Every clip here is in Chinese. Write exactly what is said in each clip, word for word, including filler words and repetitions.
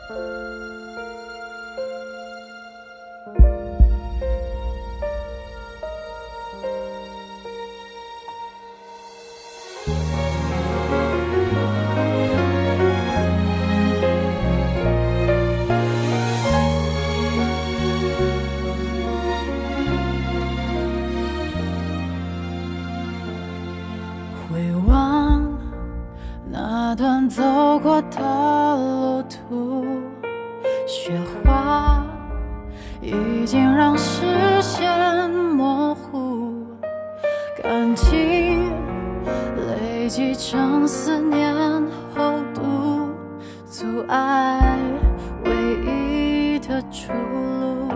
回望那段走过的路途，雪花已经让视线模糊，感情累积成思念厚度，阻碍唯一的出路。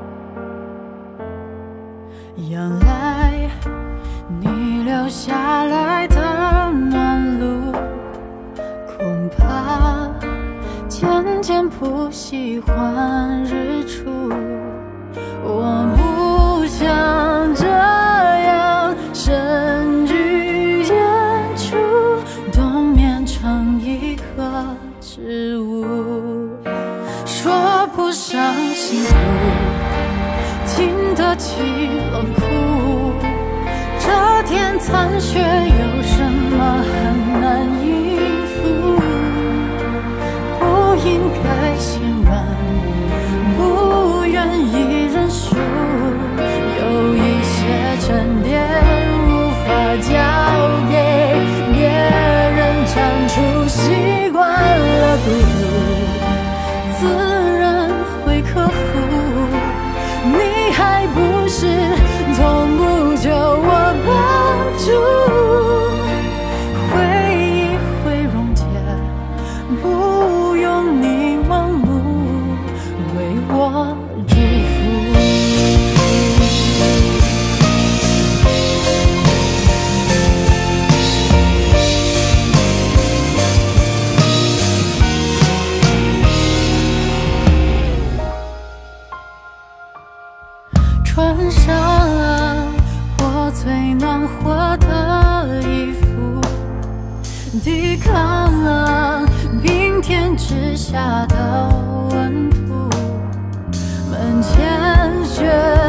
原来你留下来的暖路，恐怕渐渐不喜欢日出。我不想这样深居简出，冬眠成一棵植物。说不上幸福，经得起冷酷，这天残雪有什么很难应付？不应该心软，不愿意认输，有一些沉淀无法交给别人铲除，习惯了孤独，自然会克服。你还不是从不就我帮助，回忆会溶解，不用你盲目为我祝福。穿上了我最暖和的衣服，抵抗了冰天之下的温度，门前雪